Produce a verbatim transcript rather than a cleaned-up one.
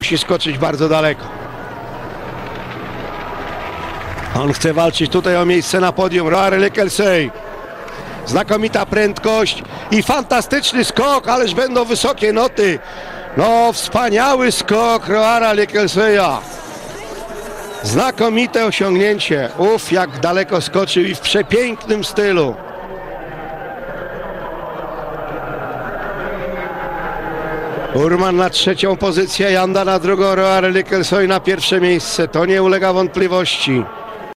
musi skoczyć bardzo daleko. On chce walczyć tutaj o miejsce na podium. Roar Lekelsey. Znakomita prędkość i fantastyczny skok, ależ będą wysokie noty. No, wspaniały skok Roara Lekelseya. Znakomite osiągnięcie. Uf, jak daleko skoczył i w przepięknym stylu. Urman na trzecią pozycję, Janda na drugą, Roar Lekelsey na pierwsze miejsce. To nie ulega wątpliwości.